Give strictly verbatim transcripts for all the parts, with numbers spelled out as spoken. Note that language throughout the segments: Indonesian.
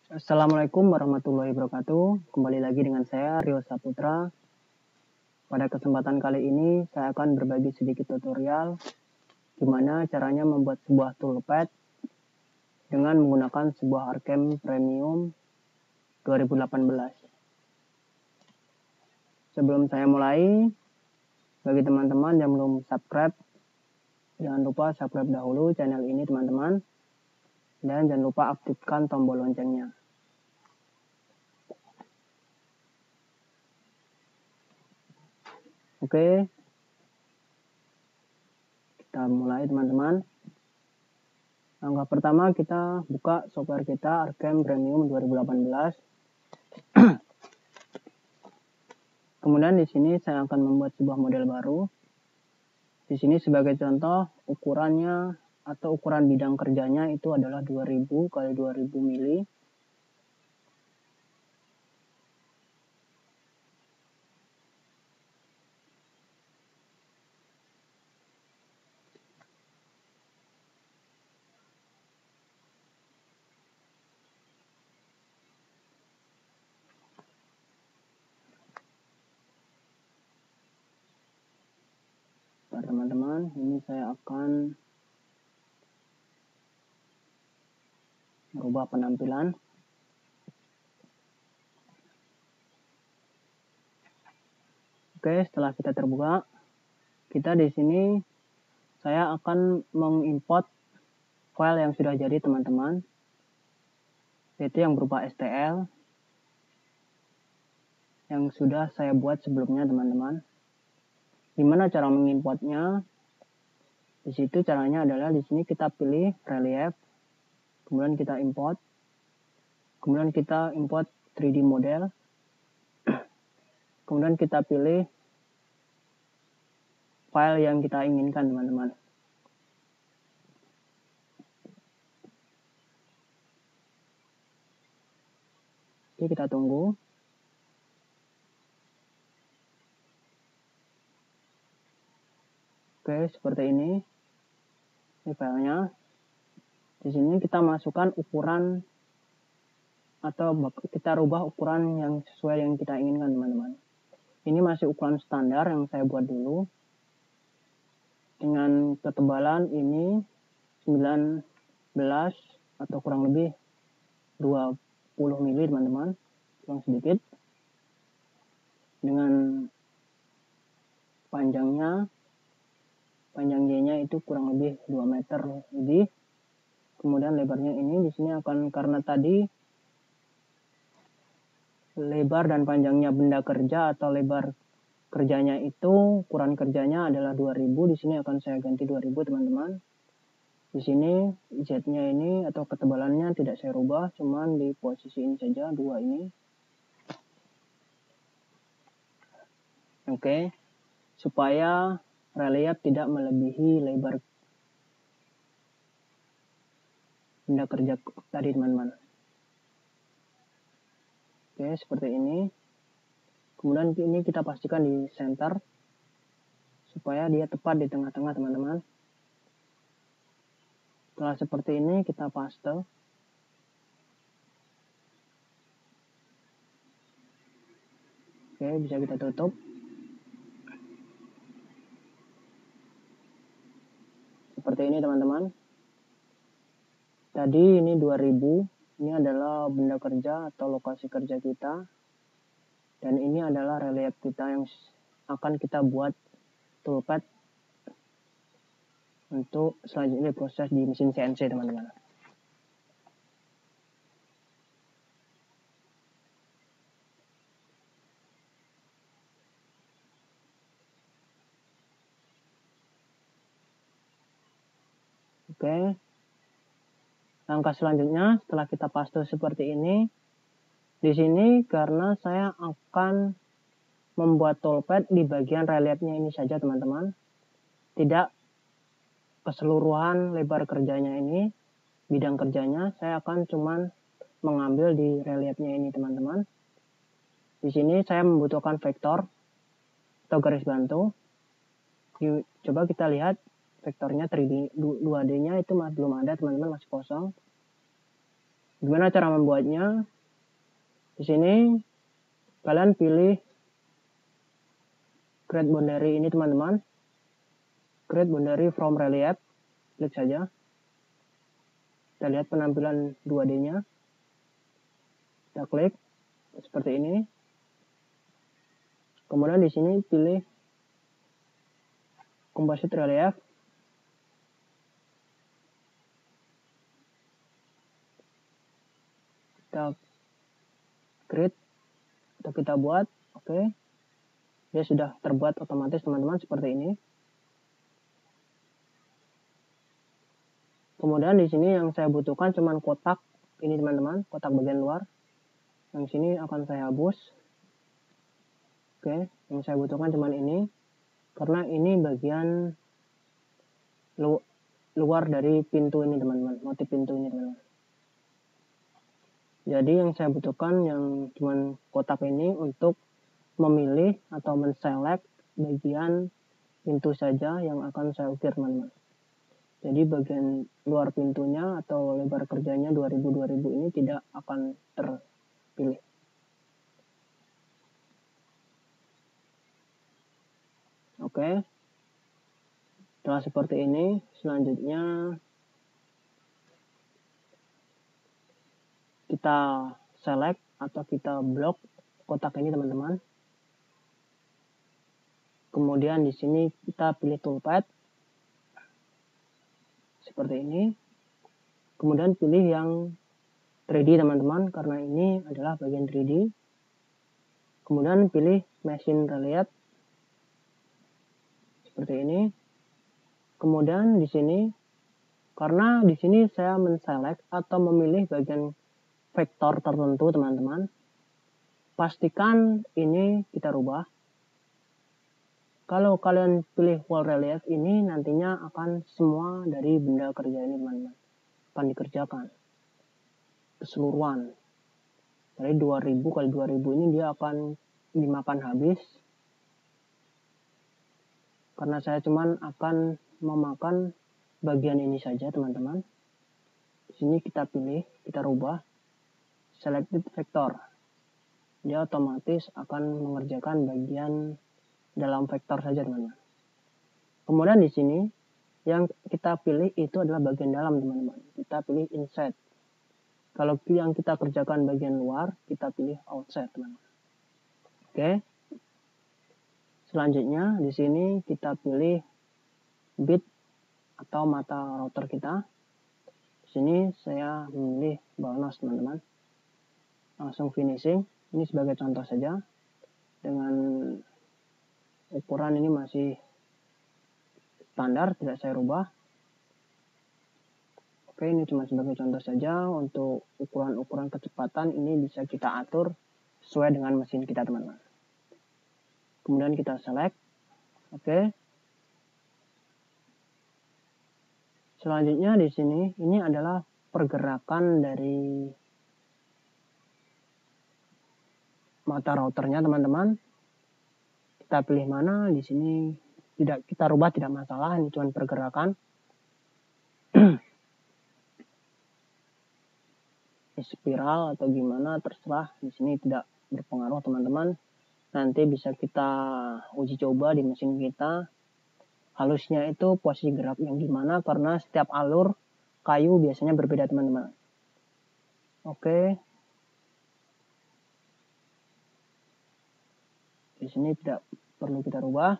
Assalamualaikum warahmatullahi wabarakatuh. Kembali lagi dengan saya Rio Saputra. Pada kesempatan kali ini saya akan berbagi sedikit tutorial gimana caranya membuat sebuah toolpad dengan menggunakan sebuah Archem Premium dua ribu delapan belas. Sebelum saya mulai, bagi teman-teman yang belum subscribe, jangan lupa subscribe dahulu channel ini teman-teman. Dan jangan lupa aktifkan tombol loncengnya. Oke, kita mulai teman-teman. Langkah pertama kita buka software kita Archem Premium dua ribu delapan belas. Kemudian di sini saya akan membuat sebuah model baru. Di sini sebagai contoh ukurannya atau ukuran bidang kerjanya itu adalah dua ribu kali dua ribu mili. Teman-teman, ini saya akan merubah penampilan. Oke, setelah kita terbuka, kita di sini saya akan mengimport file yang sudah jadi teman-teman, yaitu yang berupa S T L yang sudah saya buat sebelumnya teman-teman. Gimana cara mengimportnya? Di situ caranya adalah di sini kita pilih relief, kemudian kita import, kemudian kita import tiga D model, kemudian kita pilih file yang kita inginkan teman-teman. Oke, kita tunggu. Oke, seperti ini. Ini filenya. Di sini kita masukkan ukuran atau kita rubah ukuran yang sesuai yang kita inginkan teman-teman. Ini masih ukuran standar yang saya buat dulu. Dengan ketebalan ini sembilan belas atau kurang lebih dua puluh mili teman-teman. Kurang sedikit. Dengan panjangnya panjang Y-nya itu kurang lebih dua meter lebih. Kemudian lebarnya ini di sini akan karena tadi lebar dan panjangnya benda kerja atau lebar kerjanya itu ukuran kerjanya adalah dua ribu, di sini akan saya ganti dua ribu teman-teman. Di sini Z-nya ini atau ketebalannya tidak saya rubah, cuman di posisi ini saja dua ini. Oke. Supaya relief tidak melebihi lebar benda kerja tadi teman-teman. Oke, seperti ini. Kemudian ini kita pastikan di center supaya dia tepat di tengah-tengah teman-teman. Setelah seperti ini kita paste. Oke, bisa kita tutup. Seperti ini teman-teman. Tadi ini dua ribu, ini adalah benda kerja atau lokasi kerja kita. Dan ini adalah relief kita yang akan kita buat toolpad untuk selanjutnya diproses di mesin C N C teman-teman. Oke. Langkah selanjutnya setelah kita paste seperti ini, di sini karena saya akan membuat toolpad di bagian reliefnya ini saja teman-teman, tidak keseluruhan lebar kerjanya ini, bidang kerjanya, saya akan cuman mengambil di reliefnya ini teman-teman. Di sini saya membutuhkan vektor atau garis bantu. Coba kita lihat vektornya tiga D, dua D-nya itu belum ada teman-teman, masih kosong. Gimana cara membuatnya? Di sini kalian pilih create boundary ini teman-teman. Create boundary from relief. Klik saja. Kita lihat penampilan dua D-nya. Kita klik seperti ini. Kemudian di sini pilih composite relief. Kita create atau kita buat, oke. Okay. Dia sudah terbuat otomatis teman-teman seperti ini. Kemudian di sini yang saya butuhkan cuman kotak ini teman-teman, kotak bagian luar. Yang sini akan saya hapus. Oke, okay. Yang saya butuhkan cuman ini karena ini bagian lu luar dari pintu ini teman-teman, motif pintu ini teman-teman. Jadi yang saya butuhkan yang cuman kotak ini untuk memilih atau menselect bagian pintu saja yang akan saya ukir teman-teman. Jadi bagian luar pintunya atau lebar kerjanya dua ribu dua ribu ini tidak akan terpilih. Oke. Setelah seperti ini, selanjutnya kita select atau kita blok kotak ini teman-teman. Kemudian di sini kita pilih toolpad seperti ini. Kemudian pilih yang tiga D teman-teman karena ini adalah bagian tiga D. Kemudian pilih machine relief seperti ini. Kemudian di sini karena di sini saya menselect atau memilih bagian vektor tertentu teman-teman. Pastikan ini kita rubah. Kalau kalian pilih wall relief ini nantinya akan semua dari benda kerja ini teman-teman akan dikerjakan keseluruhan. Dari dua ribu kali dua ribu ini dia akan dimakan habis. Karena saya cuman akan memakan bagian ini saja teman-teman. Di sini kita pilih, kita rubah selected vector. Dia otomatis akan mengerjakan bagian dalam vektor saja teman-teman. Kemudian di sini yang kita pilih itu adalah bagian dalam teman-teman. Kita pilih inside. Kalau yang kita kerjakan bagian luar, kita pilih outside teman-teman. Oke. Selanjutnya di sini kita pilih bit atau mata router kita. Di sini saya memilih bonus teman-teman. Langsung finishing. Ini sebagai contoh saja. Dengan ukuran ini masih standar, tidak saya rubah. Oke, ini cuma sebagai contoh saja. Untuk ukuran-ukuran kecepatan ini bisa kita atur sesuai dengan mesin kita teman-teman. Kemudian kita select. Oke. Selanjutnya di sini ini adalah pergerakan dari mata routernya teman-teman. Kita pilih mana, di sini tidak kita rubah tidak masalah, ini cuma pergerakan. Ini spiral atau gimana terserah, di sini tidak berpengaruh teman-teman. Nanti bisa kita uji coba di mesin kita. Halusnya itu posisi gerak yang gimana karena setiap alur kayu biasanya berbeda teman-teman. Oke. Di sini tidak perlu kita rubah.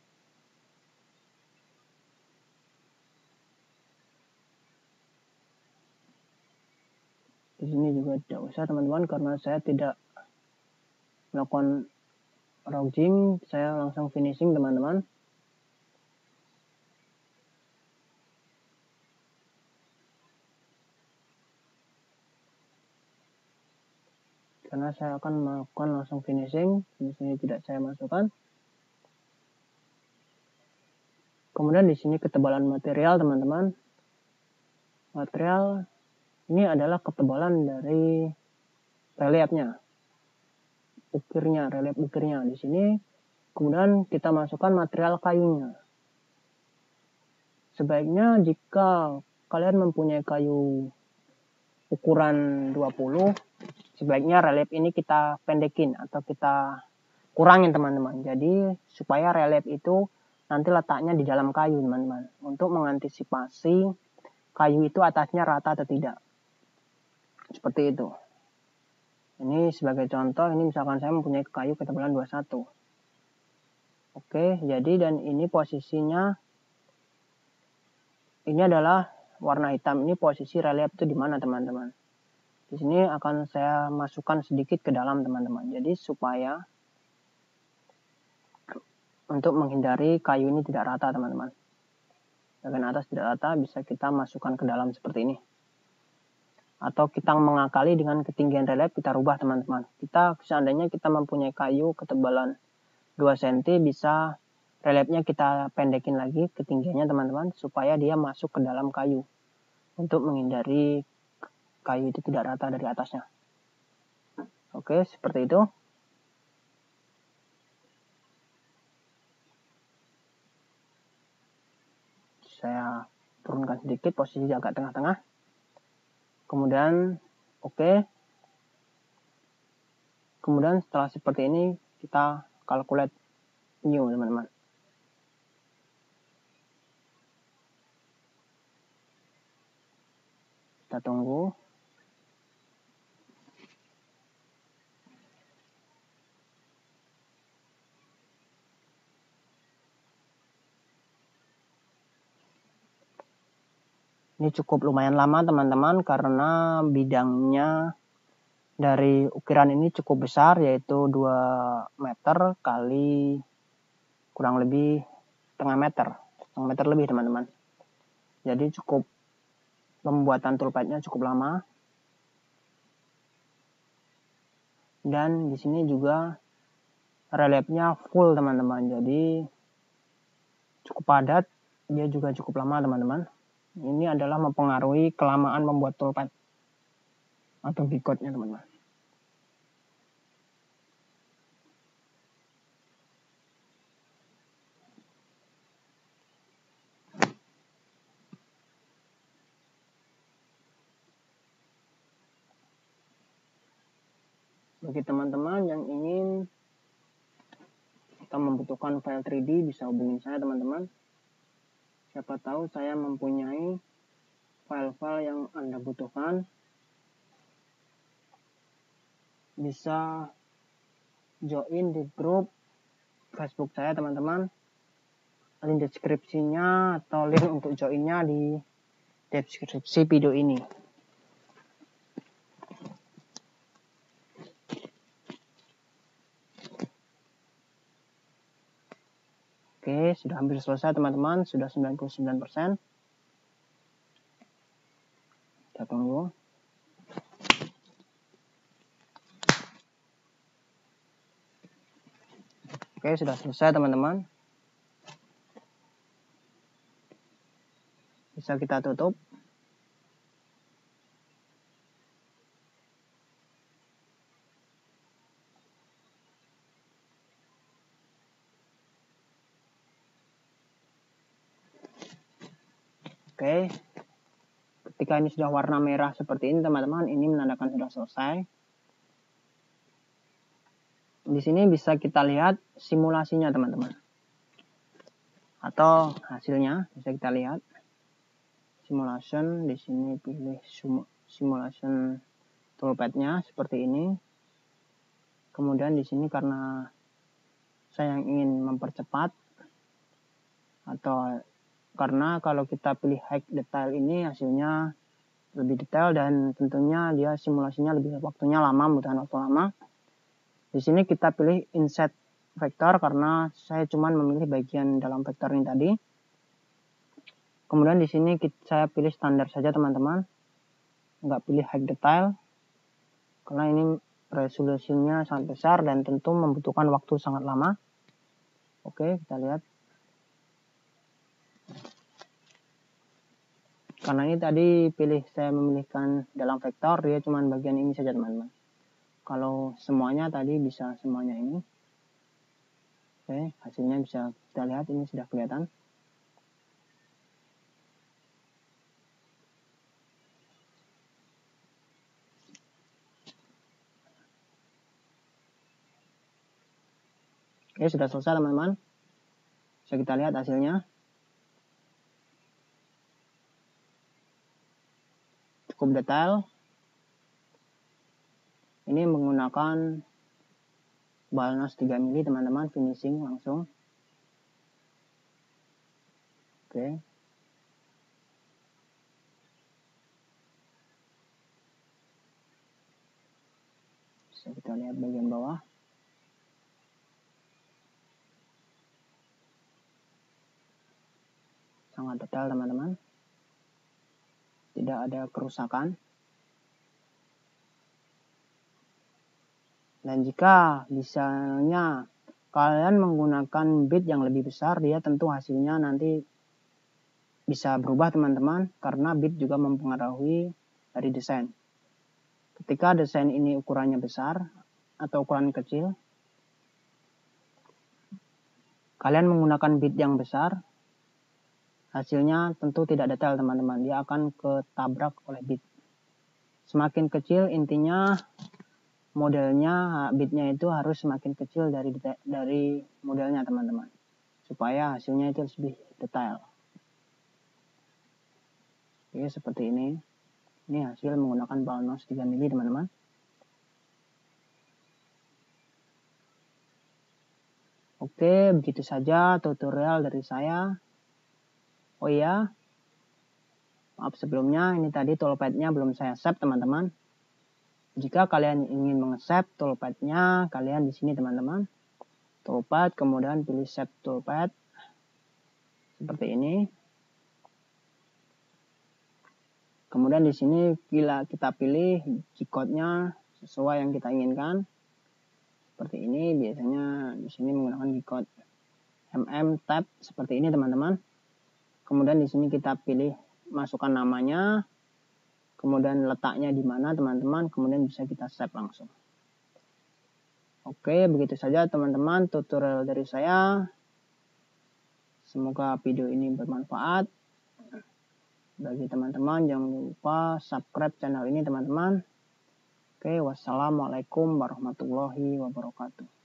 Di sini juga tidak usah teman-teman karena saya tidak melakukan rouging, saya langsung finishing teman-teman. Karena saya akan melakukan langsung finishing, di sini tidak saya masukkan. Kemudian di sini ketebalan material teman-teman. Material ini adalah ketebalan dari reliefnya, ukirnya, relief ukirnya di sini. Kemudian kita masukkan material kayunya. Sebaiknya jika kalian mempunyai kayu ukuran dua puluh, sebaiknya relief ini kita pendekin atau kita kurangin teman-teman. Jadi supaya relief itu nanti letaknya di dalam kayu teman-teman, untuk mengantisipasi kayu itu atasnya rata atau tidak. Seperti itu. Ini sebagai contoh, ini misalkan saya mempunyai kayu ketebalan dua puluh satu. Oke, jadi dan ini posisinya, ini adalah warna hitam. Ini posisi relief itu di mana teman-teman. Di sini akan saya masukkan sedikit ke dalam teman-teman. Jadi supaya untuk menghindari kayu ini tidak rata teman-teman. Bagian atas tidak rata bisa kita masukkan ke dalam seperti ini. Atau kita mengakali dengan ketinggian relief kita rubah teman-teman. Kita seandainya kita mempunyai kayu ketebalan dua sentimeter, bisa reliefnya kita pendekin lagi ketinggiannya teman-teman, supaya dia masuk ke dalam kayu untuk menghindari kayu itu tidak rata dari atasnya. Oke, seperti itu. Saya turunkan sedikit, posisi agak tengah-tengah. Kemudian oke. Kemudian setelah seperti ini kita calculate new teman-teman. Kita tunggu. Ini cukup lumayan lama teman-teman, karena bidangnya dari ukiran ini cukup besar, yaitu dua meter kali kurang lebih setengah meter. Setengah meter lebih teman-teman. Jadi cukup, pembuatan toolpadnya cukup lama. Dan di sini juga reliefnya full teman-teman. Jadi cukup padat, dia juga cukup lama teman-teman. Ini adalah mempengaruhi kelamaan membuat toolpad atau bigotnya teman-teman. Bagi teman-teman yang ingin atau membutuhkan file tiga D, bisa hubungin saya teman-teman. Siapa tahu saya mempunyai file-file yang Anda butuhkan. Bisa join di grup Facebook saya teman-teman. Link deskripsinya atau link untuk joinnya di deskripsi video ini. Oke, sudah hampir selesai teman-teman, sudah sembilan puluh sembilan persen. Kita tunggu. Oke, sudah selesai teman-teman. Bisa kita tutup. Oke, ketika ini sudah warna merah seperti ini teman-teman, ini menandakan sudah selesai. Di sini bisa kita lihat simulasinya teman-teman, atau hasilnya bisa kita lihat. Simulation, di sini pilih simulation toolpadnya seperti ini. Kemudian di sini karena saya ingin mempercepat, atau karena kalau kita pilih high detail ini hasilnya lebih detail dan tentunya dia simulasinya lebih waktunya lama, membutuhkan waktu lama. Di sini kita pilih inset vektor karena saya cuma memilih bagian dalam vektor ini tadi. Kemudian di sini saya pilih standar saja teman-teman, nggak pilih high detail karena ini resolusinya sangat besar dan tentu membutuhkan waktu sangat lama. Oke, kita lihat. Karena ini tadi pilih saya memilihkan dalam vektor, dia cuma bagian ini saja teman-teman. Kalau semuanya tadi bisa semuanya ini. Oke, hasilnya bisa kita lihat, ini sudah kelihatan. Oke, sudah selesai teman-teman. Bisa kita lihat hasilnya. Cukup detail. Ini menggunakan Balnos tiga mili teman-teman, finishing langsung. Oke. Bisa kita lihat bagian bawah. Sangat detail teman-teman. Tidak ada kerusakan. Dan jika misalnya kalian menggunakan bit yang lebih besar, dia tentu hasilnya nanti bisa berubah teman-teman, karena bit juga mempengaruhi dari desain. Ketika desain ini ukurannya besar atau ukuran kecil, kalian menggunakan bit yang besar, hasilnya tentu tidak detail teman-teman, dia akan ketabrak oleh bit. Semakin kecil intinya modelnya, bitnya itu harus semakin kecil dari dari modelnya teman-teman, supaya hasilnya itu lebih detail. Oke, seperti ini. Ini hasil menggunakan Balnos tiga mili teman-teman. Oke, begitu saja tutorial dari saya. Oh iya, maaf sebelumnya, ini tadi toolpad-nya belum saya save teman-teman. Jika kalian ingin meng-save toolpad-nya, kalian di sini teman-teman. Toolpad, kemudian pilih save toolpad. Seperti ini. Kemudian di sini bila kita pilih G-code-nya sesuai yang kita inginkan. Seperti ini, biasanya di sini menggunakan G-code mm tab seperti ini teman-teman. Kemudian di sini kita pilih masukkan namanya, kemudian letaknya di mana teman-teman, kemudian bisa kita save langsung. Oke, begitu saja teman-teman tutorial dari saya. Semoga video ini bermanfaat. Bagi teman-teman jangan lupa subscribe channel ini teman-teman. Oke, wassalamualaikum warahmatullahi wabarakatuh.